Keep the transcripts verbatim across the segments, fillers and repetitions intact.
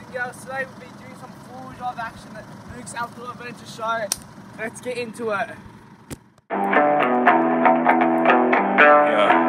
Yeah, so today we'll be doing some full drive action at Luke's Outdoor Adventure Show. Let's get into it. Yeah.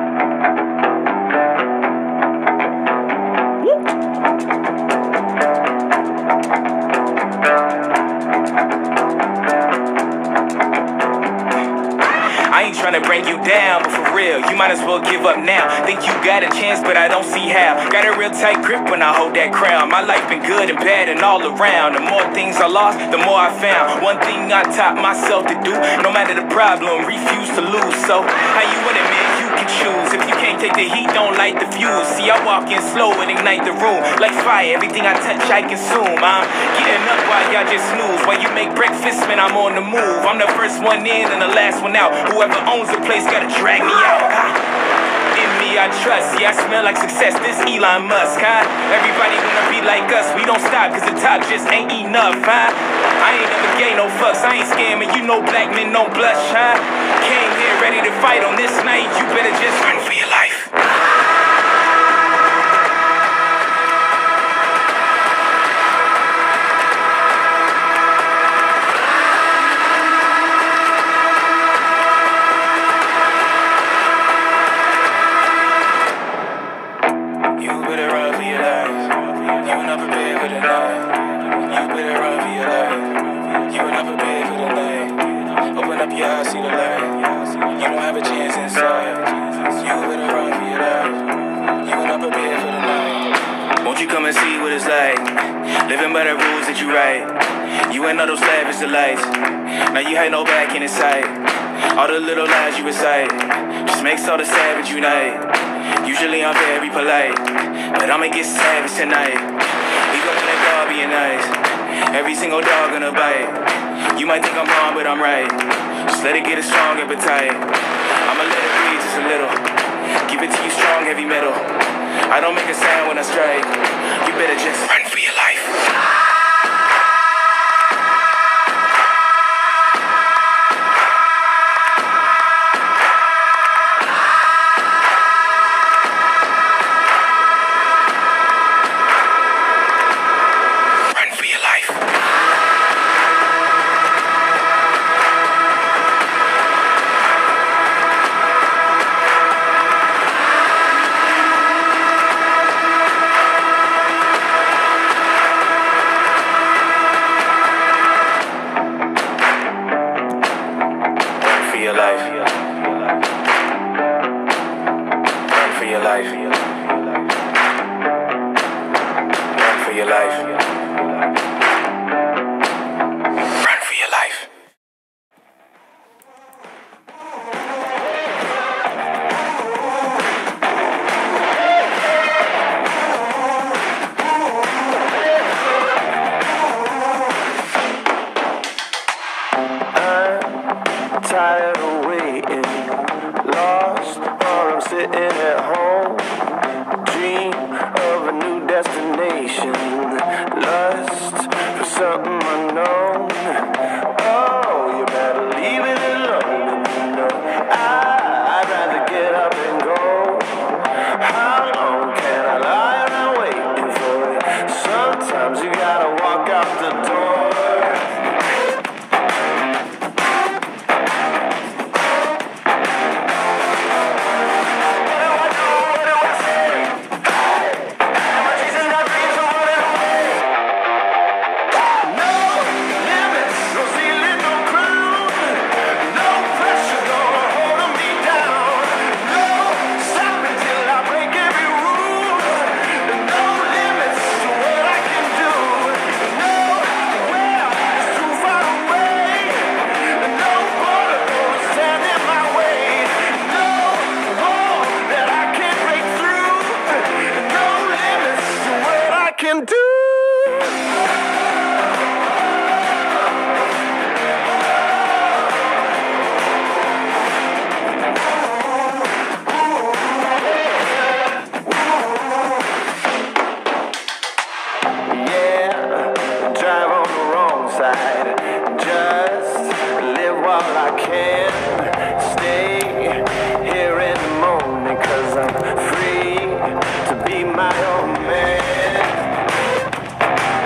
I ain't tryna bring you down, but for real, you might as well give up now. Think you got a chance, but I don't see how. Got a real tight grip when I hold that crown. My life been good and bad and all around. The more things I lost, the more I found. One thing I taught myself to do, no matter the problem, refuse to lose. So, how you want it, man? You can choose. If you can't take the heat, don't light the fuse. See, I walk in slow and ignite the room. Like fire, everything I touch, I consume. I'm getting up while y'all just snooze. While you make breakfast, man, I'm on the move. I'm the first one in and the last one out. Whoever owns the place gotta drag me out. In me I trust, yeah, I smell like success, this Elon Musk, huh? Everybody wanna be like us, we don't stop cause the top just ain't enough, huh? I ain't never gave no fucks, I ain't scamming, you know black men don't blush, huh? Came here ready to fight on this night, you better just run for your life. Living by the rules that you write. You ain't know those lavish delights. Now you ain't no back in sight. All the little lies you recite just makes all the savage unite. Usually I'm very polite, but I'ma get savage tonight. We gon' let a dog being nice. Every single dog gonna bite. You might think I'm wrong, but I'm right. Just let it get a strong appetite. I'ma let it breathe just a little. Give it to you strong, heavy metal. I don't make a sound when I strike. You better just run for your life. Tired of waiting, lost, or I'm sitting at home. Dream of a new destination, lust for something unknown. Oh, you better leave it alone. You know, I, I'd rather get up and go. How long can I lie around waiting for it? Sometimes you gotta walk out the door. Can do. Yeah, drive on the wrong side. Just live while I can. Stay here in the moment, 'cause I'm free to be my own man.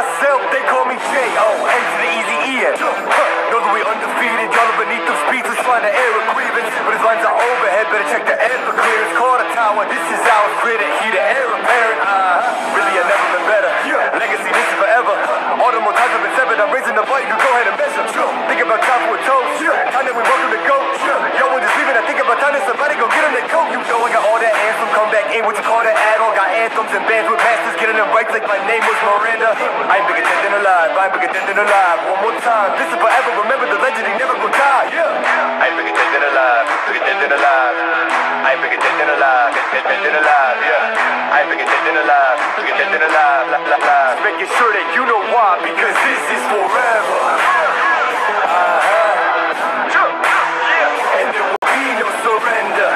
myself, they call me J O N to the easy E N. Know that we undefeated, y'all are beneath them speeches trying to air a grievance. But his lines are overhead, better check the air for clearance. Call the tower, this is our critic. He the heir apparent. Uh, really, I've never been better. Legacy, this is forever. All the more times I've been severed, I'm raising the bar, you can go ahead and measure. Think about time for a toast. Time that we welcome the GOAT. Yo, we're just leaving, I think about time that somebody go get him that coat. You know I got all that anthem, come back in what you call that add-on. Got anthems and bands with masters, getting them right like my name was Miranda. I ain't bigger dead than alive, I ain't bigger dead than alive. One more time, this is forever, remember the legend, he never gonna die. Yeah. I ain't bigger dead than alive, bigger dead than alive. I ain't bigger dead than alive, dead, dead, dead than alive, yeah. I ain't bigger dead than alive, bigger dead than alive, la, la, la. Making sure that you know why, because this is forever. Uh-huh. And there will be no surrender.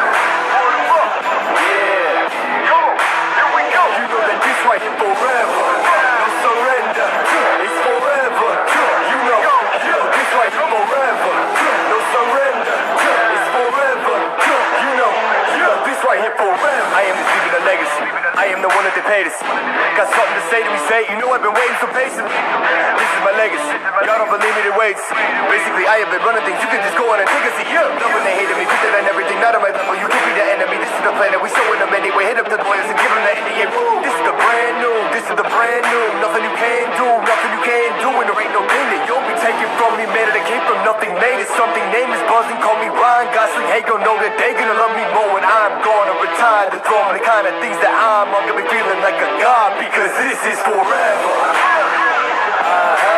Yeah. Come on, here we go. You know that this right here forever. No surrender. It's forever. You know, you know this right here forever. No surrender. It's forever. You know, you know this right here forever. I am just leaving a legacy. I am the one that they paid us. Got something to say to me, say. You know I've been waiting so patiently. This is my legacy. Y'all don't believe me, then wait. Basically, I have been running things. You can just go on and take a seat. Yeah. Love when they hated me, put that on everything. Not on my level. You can be the enemy. This is the plan that we showing them anyway. Hit up the boys and give them the N D A. This is the brand new. This is the brand new. Nothing you can do. Nothing you can do. And there ain't no thing that you'll be taking from me, man. That came from nothing. Made it something. Name is buzzing. Call me Ryan Gosling. Hey, gon' know that they gonna love me more when I'm gone or retired. The throne, the kind of things that I'm on, gonna be feeling like a god because this is forever. Uh-huh.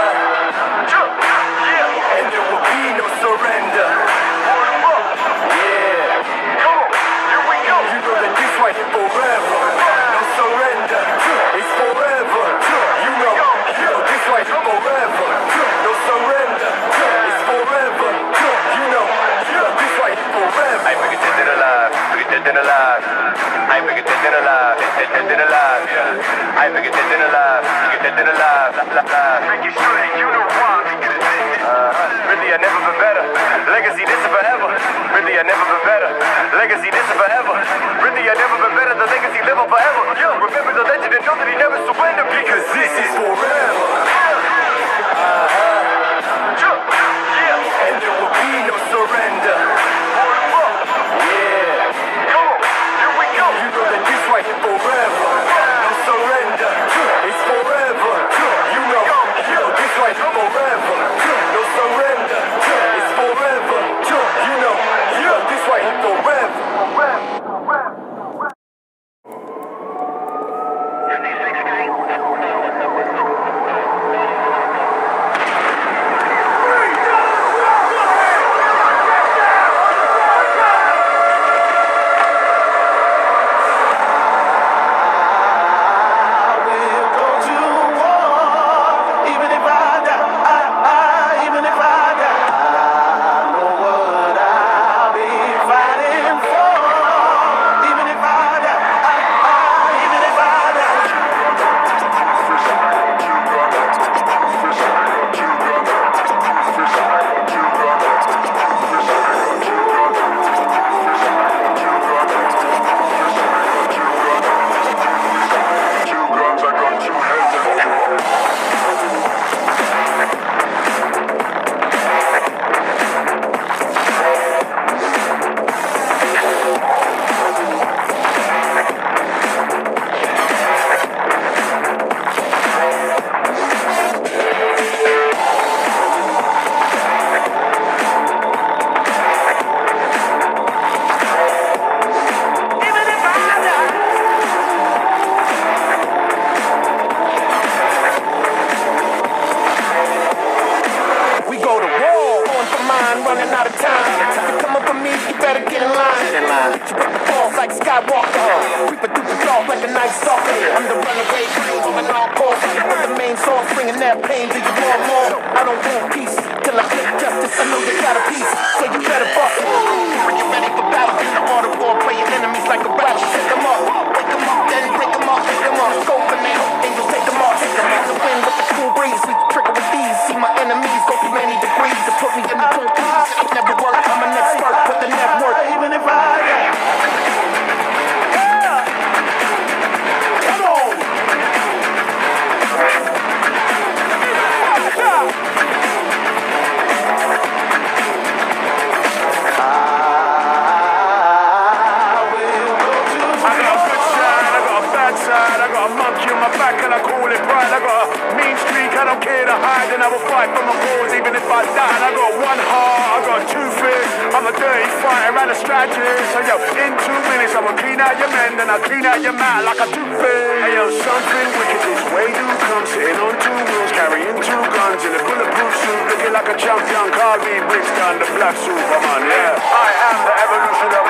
And there will be no surrender. Yeah. Come on, here we go. You know that this right here forever. No surrender. It's forever. You know, you know this right here forever. No surrender. It's forever. You know, you know this right here forever. I ain't bigger dead than alive. Bigger dead than alive. I ain't bigger dead than alive. Dead, dead, dead than alive. Yeah. I ain't bigger dead than alive. Bigger dead than alive. La, la, la. Making sure that you know why. Because this is uh, really I never been better. Legacy, this is forever. Really I never been better. Legacy, this is forever. Really I never been better. The legacy live on forever. Yeah. Remember the legend and know that he never surrendered because this is forever. Uh-huh. Yeah. And there will be no surrender. Yeah. Come on, here we go. You know that this right here forever. No surrender. It's forever. You know, you know this right here forever. No surrender. It's forever. You know, you know this right here forever. my back and I call it pride. I got a mean streak, I don't care to hide, and I will fight for my cause even if I die. And I got one heart, I got two fears. I'm a dirty fighter and a strategist. So yo, in two minutes I will clean out your men, then I clean out your mouth like a toothpick. Hey yo, something wicked this way do come, sitting on two wheels, carrying two guns in a bulletproof suit, looking like a champion. Carl B. Brixton, the black Superman, yeah. I am the evolution of